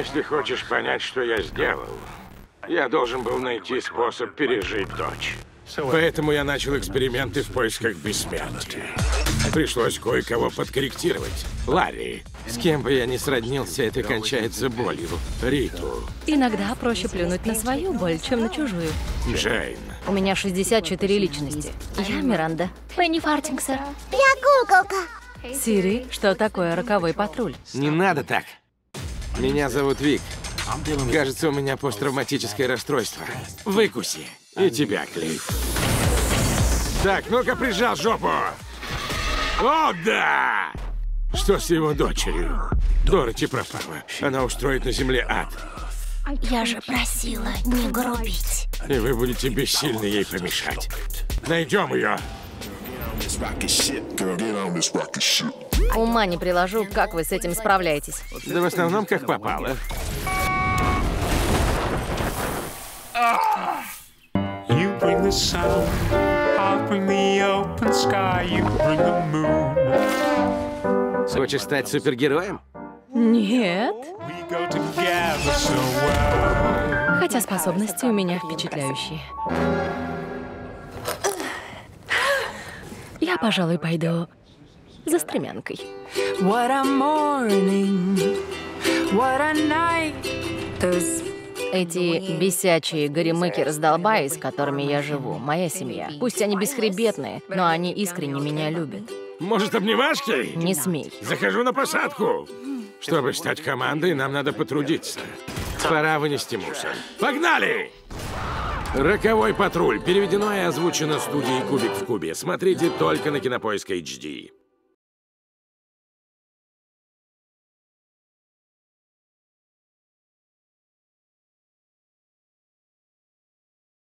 Если хочешь понять, что я сделал, я должен был найти способ пережить дочь. Поэтому я начал эксперименты в поисках бессмертия. Пришлось кое-кого подкорректировать. Ларри. С кем бы я ни сроднился, это кончается болью. Риту. Иногда проще плюнуть на свою боль, чем на чужую. Джейн. У меня 64 личности. Я Миранда. Пенни Фартинг, сэр. Я куколка. Сири, что такое роковой патруль? Не надо так. Меня зовут Вик. Кажется, у меня посттравматическое расстройство. Выкуси. И тебя, Клифф. Так, ну-ка прижал жопу. О, да! Что с его дочерью? Дороти пропала. Она устроит на земле ад. Я же просила не грубить. И вы будете бессильны ей помешать. Найдем ее. Ума не приложу, как вы с этим справляетесь. Да в основном как попало. You bring the sun, I'll bring the open sky, you bring the moon. Хочешь стать супергероем? Нет. We go together so well. Хотя способности у меня впечатляющие. Я, пожалуй, пойду за стремянкой. What a morning, what a night. Эти бесячие горемыки-раздолбаи, с которыми я живу, моя семья. Пусть они бесхребетные, но они искренне меня любят. Может, обнимашки? Не смей. Захожу на посадку. Чтобы стать командой, нам надо потрудиться. Пора вынести мусор. Погнали! Роковой патруль. Переведено и озвучено студией Кубик в Кубе. Смотрите только на Кинопоиск HD.